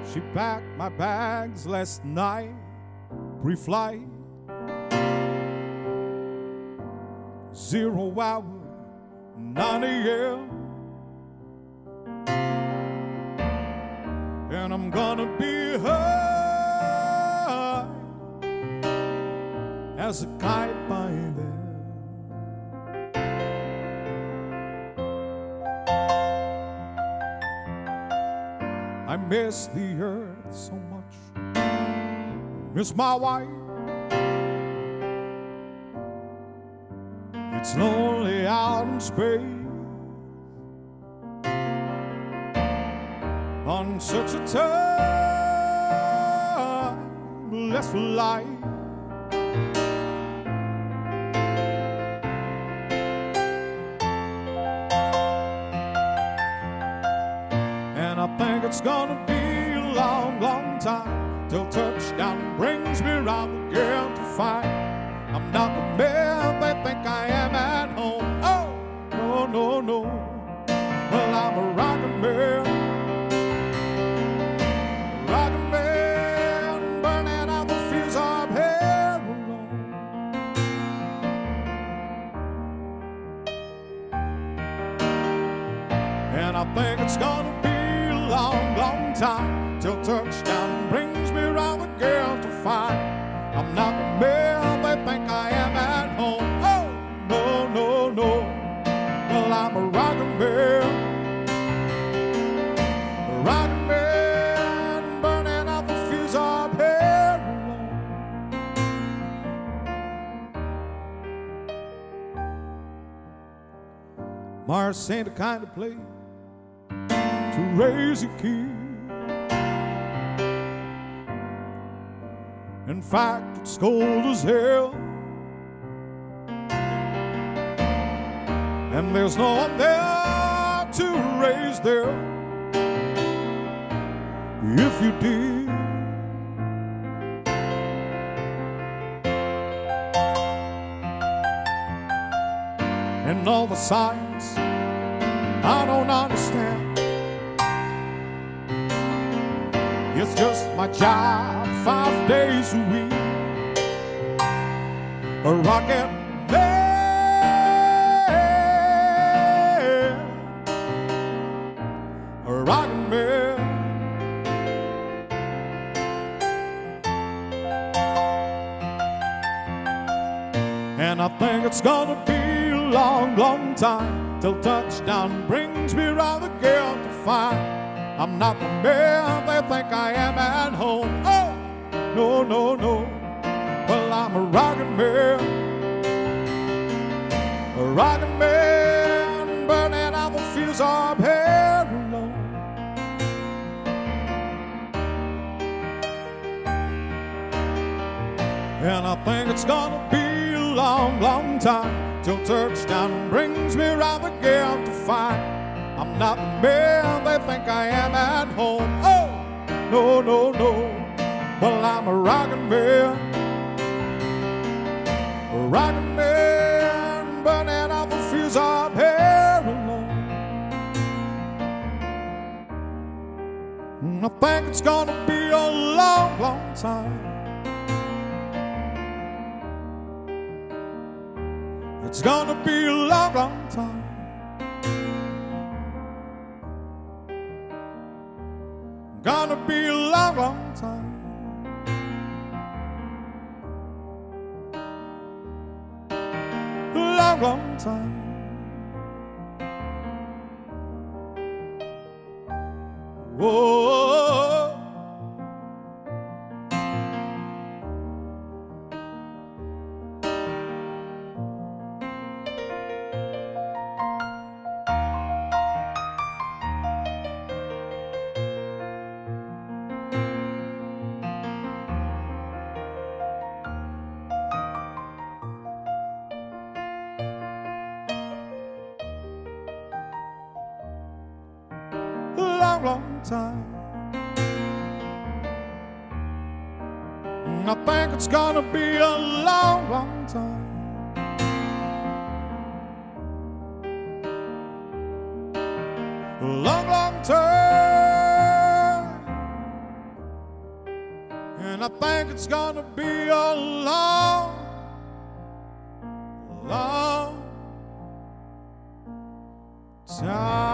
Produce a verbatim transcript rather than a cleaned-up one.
She packed my bags last night, pre-flight, zero hour, nine a m And I'm gonna be high as a kite by then. I miss the earth so much, miss my wife. It's lonely out in space on such a timeless flight. And I think it's gonna be a long, long time till touchdown brings me round again to find I'm not the man they think I am at home. Oh, no, no, no. Well, I'm a rockin' man, rockin' man, burning out the fuse I'm here alone. And I think it's gonna be long, long time till touchdown brings me round again to find I'm not the man they think I am at home. Oh, no, no, no. Well, I'm a rockin' man, a rockin' man, burning out the fuse up here alone. Mars ain't the kind of place to raise a kid. In fact, it's cold as hell, and there's no one there to raise them if you did. And all the signs I don't understand, it's just my job, five days a week, a rocket man, a rocket man. And I think it's gonna be a long, long time till touchdown brings me round again to find I'm not the man they think I am at home. Oh, no, no, no. Well, I'm a rockin' man, a rockin' man, burning out the fuse up here alone. And I think it's gonna be a long, long time till touchdown brings me round again to find I'm not the man they think I am at home. Oh, no, no, no. Well, I'm a rockin' man, a rockin' man, burning out the fuse up here alone. And I think it's gonna be a long, long time. It's gonna be a long, long time. Gonna be a long, long time. A long, long time. Whoa. Long, long time. And I think it's gonna be a long, long time. A long, long time. And I think it's gonna be a long, long time.